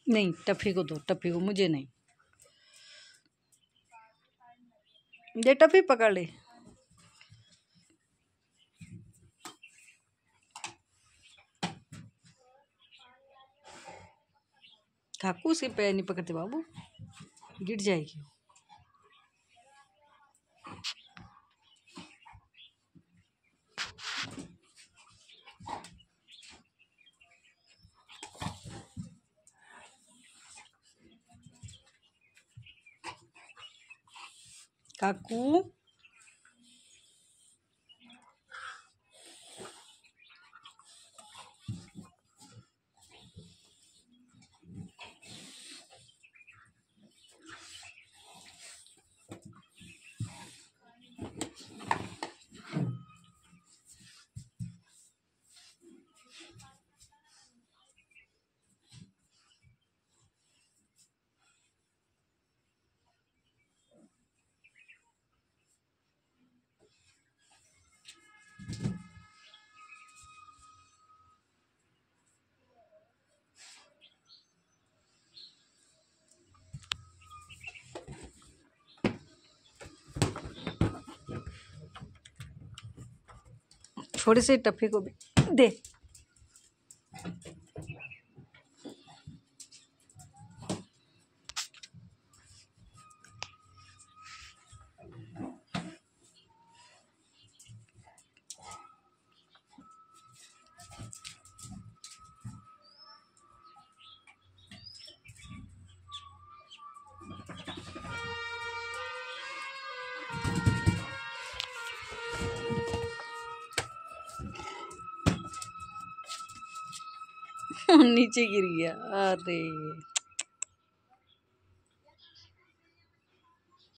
नहीं, टफी को दो, टफी को, मुझे नहीं। ये टफी पकड़ ले। काकू उसके पैर नहीं पकड़ते बाबू, गिर जाएगी। काकू थोड़ी सी टफी को भी दे। नीचे गिर गया, अरे।